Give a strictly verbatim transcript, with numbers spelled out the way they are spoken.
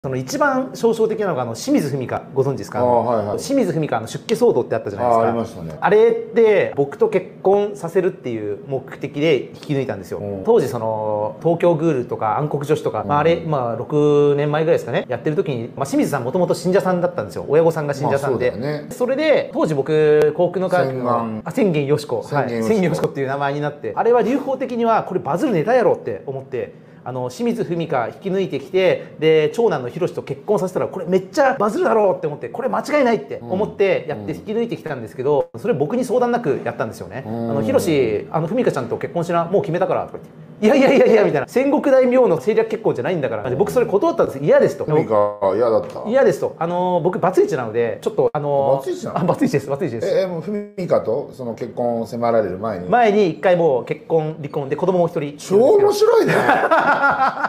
その一番象徴的なのがあの清水文香、ご存知ですか？あの、はいはい、清水文香の出家騒動ってあったじゃないですか。 あ, ありましたね。 あれって僕と結婚させるっていう目的で引き抜いたんですよ。うん、当時その東京グールとか暗黒女子とか、うん、まあ、あれ、まあ、ろくねんまえぐらいですかね、やってる時に、まあ、清水さんもともと信者さんだったんですよ。親御さんが信者さんで、まあ そ, ね、それで当時僕幸福の科学の千元よし子千元よし子っていう名前になって、あれは流行的にはこれバズるネタやろって思って、あの清水文香引き抜いてきて、で長男の博と結婚させたらこれめっちゃバズるだろうって思って、これ間違いないって思ってやって引き抜いてきたんですけど、それ僕に相談なくやったんですよね。あの博あの文香ちゃんと結婚しな、もう決めたからとか言って。いやいやいやいやみたいな、戦国大名の政略結婚じゃないんだから、僕それ断ったんです。嫌ですと。 文香嫌だった。 嫌ですと。あの僕バツイチなのでちょっとあのバツイチなの？ あバツイチですバツイチです。 ええ、もう文香とその結婚を迫られる前に前に一回もう結婚離婚で子供も一人。 超面白いね。